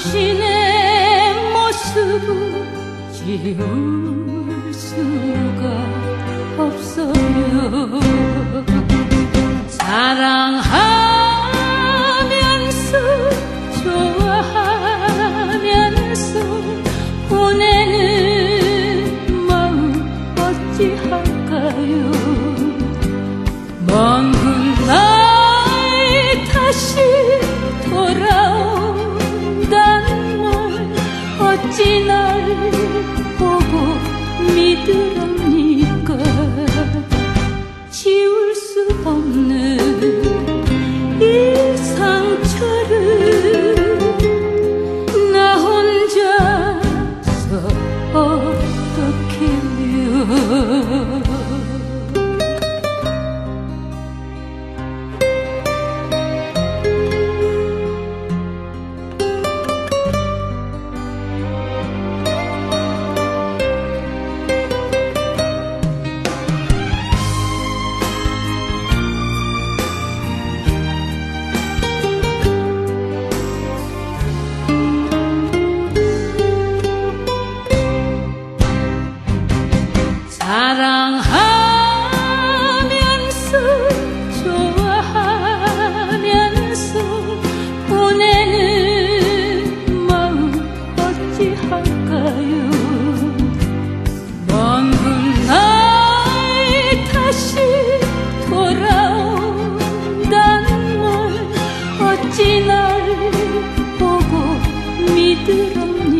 당신의 모습을 지울 수가 없어요. 사랑하면서 좋아하면서 보내는 마음 어찌할까요. 먼 훗날 다시 돌아온다는 말 어찌 날 보고 믿으랍니까. 지울 수 없는 이 상처를 나 혼자서 어떻게 해요. 사랑하면서 좋아하면서 보내는 마음 어찌할까요. 먼 훗날 다시 돌아온다는 말 어찌 날 보고 믿으랍니까.